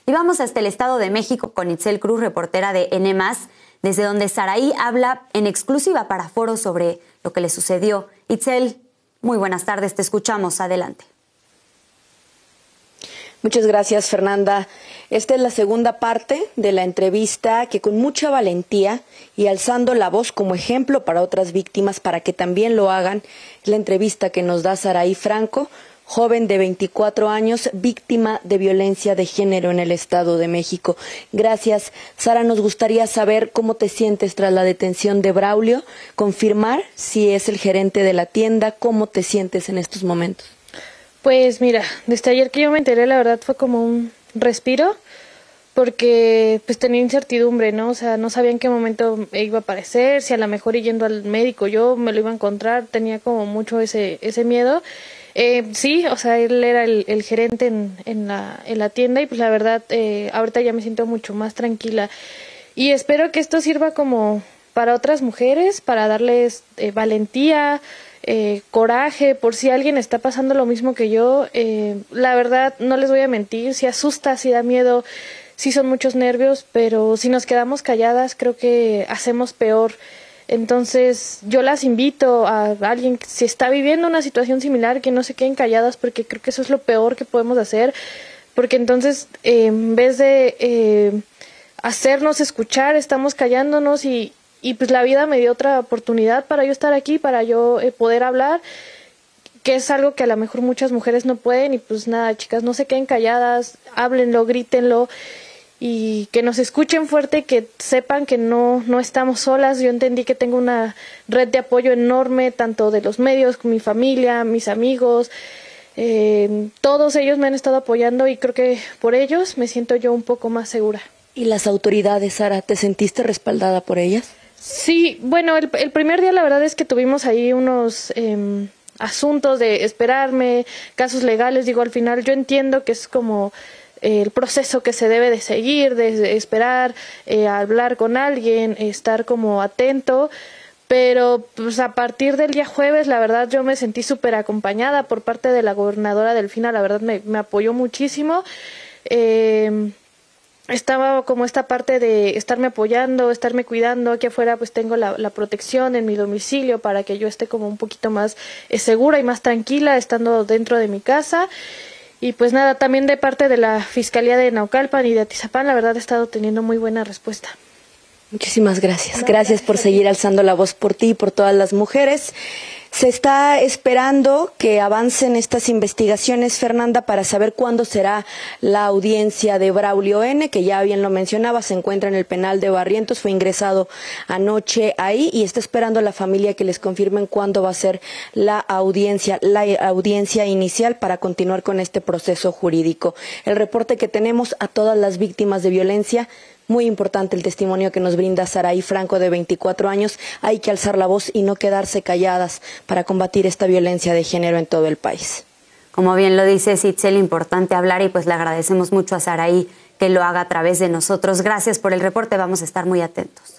Y vamos hasta el Estado de México con Itzel Cruz, reportera de N+, desde donde Saraí habla en exclusiva para Foro sobre lo que le sucedió. Itzel, muy buenas tardes, te escuchamos, adelante. Muchas gracias, Fernanda. Esta es la segunda parte de la entrevista que con mucha valentía y alzando la voz como ejemplo para otras víctimas para que también lo hagan, es la entrevista que nos da Saraí Franco, joven de 24 años, víctima de violencia de género en el Estado de México. Gracias. Sara, nos gustaría saber cómo te sientes tras la detención de Braulio, confirmar si es el gerente de la tienda, cómo te sientes en estos momentos. Pues mira, desde ayer que yo me enteré, la verdad fue como un respiro, porque pues tenía incertidumbre, ¿no? O sea, no sabía en qué momento iba a aparecer, si a lo mejor yendo al médico yo me lo iba a encontrar, tenía como mucho ese miedo. Sí, o sea, él era el gerente en la tienda y pues la verdad ahorita ya me siento mucho más tranquila y espero que esto sirva como para otras mujeres, para darles valentía, coraje, por si alguien está pasando lo mismo que yo. La verdad, no les voy a mentir, si asusta, si da miedo, sí son muchos nervios, pero si nos quedamos calladas creo que hacemos peor. Entonces yo las invito a alguien que si está viviendo una situación similar que no se queden calladas, porque creo que eso es lo peor que podemos hacer, porque entonces en vez de hacernos escuchar, estamos callándonos y pues la vida me dio otra oportunidad para yo estar aquí, para yo poder hablar, que es algo que a lo mejor muchas mujeres no pueden. Y pues nada, chicas, no se queden calladas, háblenlo, grítenlo y que nos escuchen fuerte, que sepan que no estamos solas. Yo entendí que tengo una red de apoyo enorme, tanto de los medios como mi familia, mis amigos, todos ellos me han estado apoyando y creo que por ellos me siento yo un poco más segura. ¿Y las autoridades, Sara, te sentiste respaldada por ellas? Sí, bueno, el primer día la verdad es que tuvimos ahí unos asuntos de esperarme, casos legales. Digo, al final yo entiendo que es como el proceso que se debe de seguir, de esperar, hablar con alguien, estar como atento, pero pues a partir del día jueves la verdad yo me sentí súper acompañada por parte de la gobernadora Delfina, la verdad me apoyó muchísimo. Estaba como esta parte de estarme apoyando, estarme cuidando. Aquí afuera pues tengo la protección en mi domicilio para que yo esté como un poquito más segura y más tranquila estando dentro de mi casa. Y pues nada, también de parte de la Fiscalía de Naucalpan y de Atizapán, la verdad he estado teniendo muy buena respuesta. Muchísimas gracias. Gracias por seguir alzando la voz por ti y por todas las mujeres. Se está esperando que avancen estas investigaciones, Fernanda, para saber cuándo será la audiencia de Braulio N., que ya bien lo mencionaba, se encuentra en el penal de Barrientos, fue ingresado anoche ahí y está esperando a la familia que les confirmen cuándo va a ser la audiencia inicial para continuar con este proceso jurídico. El reporte que tenemos a todas las víctimas de violencia. Muy importante el testimonio que nos brinda Saraí Franco, de 24 años. Hay que alzar la voz y no quedarse calladas para combatir esta violencia de género en todo el país. Como bien lo dice Itzel, importante hablar y pues le agradecemos mucho a Saraí que lo haga a través de nosotros. Gracias por el reporte, vamos a estar muy atentos.